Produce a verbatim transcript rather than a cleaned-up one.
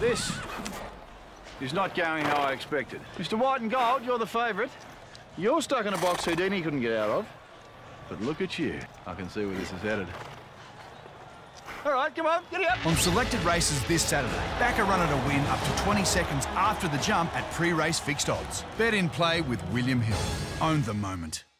This is not going how I expected. Mister White and Gold, you're the favourite. You're stuck in a box Houdini couldn't get out of. But look at you. I can see where this is headed. All right, come on, get it up. On selected races this Saturday, back a runner to win up to twenty seconds after the jump at pre-race fixed odds. Bet in play with William Hill. Own the moment.